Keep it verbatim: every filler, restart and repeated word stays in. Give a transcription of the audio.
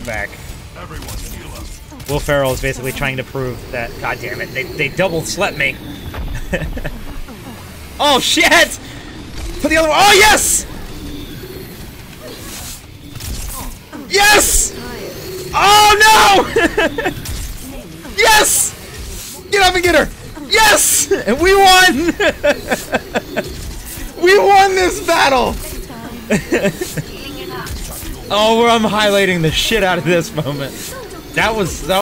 back. Will Ferrell is basically trying to prove that, god damn it, they, they double slept me. Oh shit! Put the other one. Oh yes! Yes! Oh no! Yes! Get up and get her! Yes! And we won! We won this battle! Oh, I'm highlighting the shit out of this moment. That was that